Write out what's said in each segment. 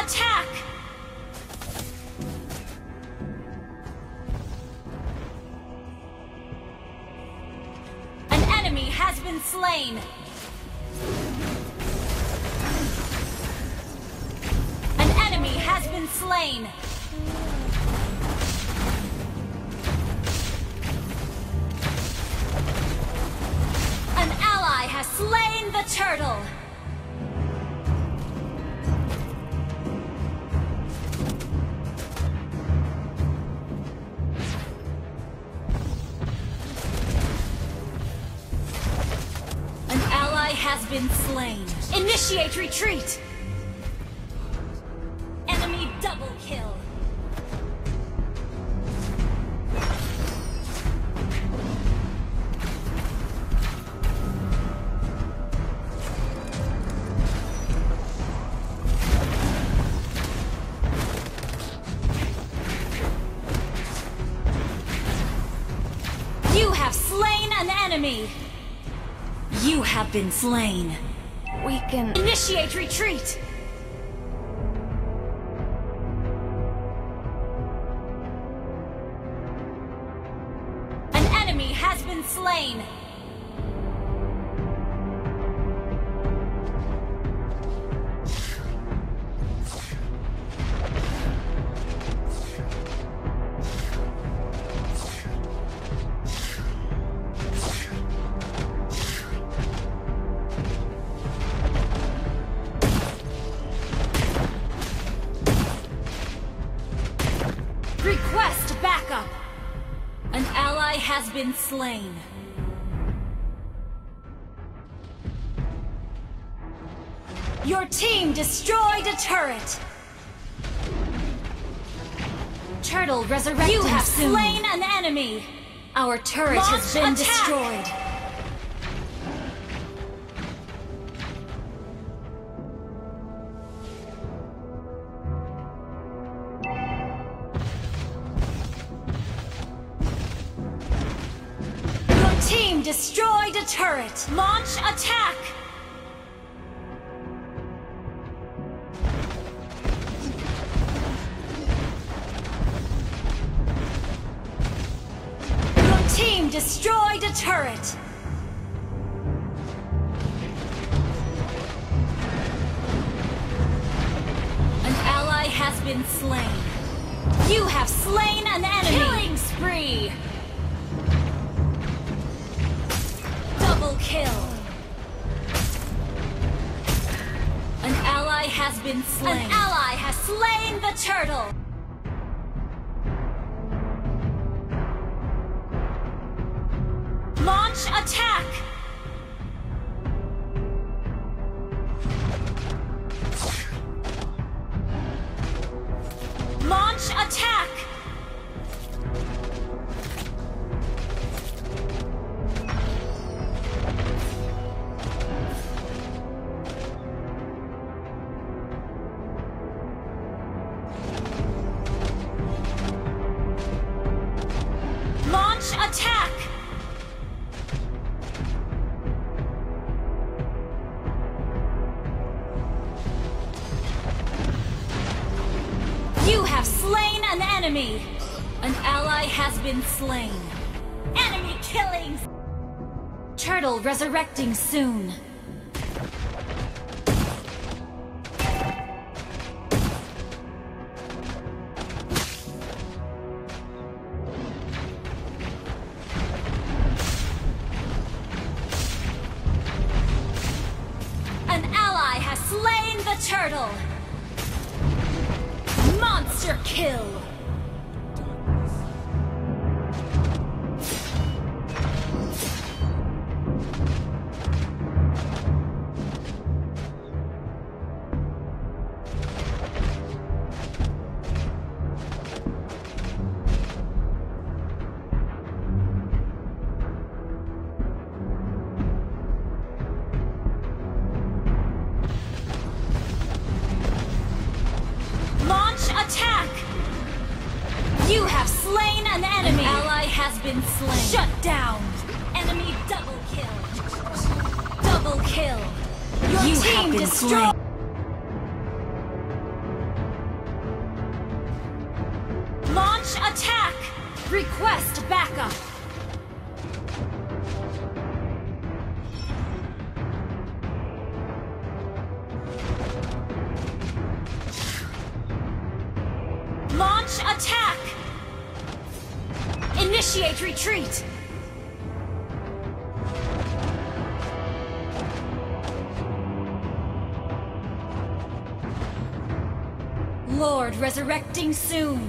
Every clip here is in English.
attack! An enemy has been slain! An enemy has been slain! An ally has slain the turtle! Has been slain. Initiate retreat! Enemy double kill. You have slain an enemy! You have been slain. We can initiate retreat. An enemy has been slain. Request backup! An ally has been slain. Your team destroyed a turret! Turtle resurrecting soon. You have slain an enemy! Our turret has been destroyed. Team destroyed a turret! Launch attack! Your team destroyed a turret! An ally has been slain. You have slain an enemy! Killing spree! Double kill! An ally has been slain. An ally has slain the turtle! Launch attack! Launch attack! Attack! You have slain an enemy! An ally has been slain. Enemy killings! Turtle resurrecting soon. Slain the turtle! Monster kill! Attack! You have slain an enemy! An ally has been slain. Shut down! Enemy double kill! Double kill! Your team destroyed! Request backup. Launch attack! Initiate retreat! Lord resurrecting soon.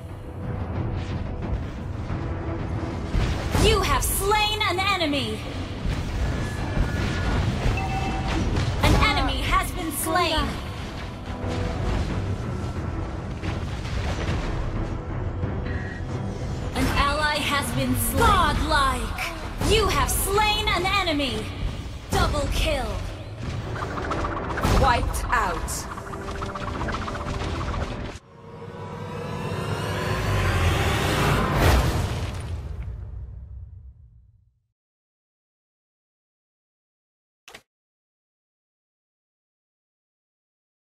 You have slain an enemy! An enemy has been slain! An ally has been slain. Godlike! You have slain an enemy! Double kill! Wiped out.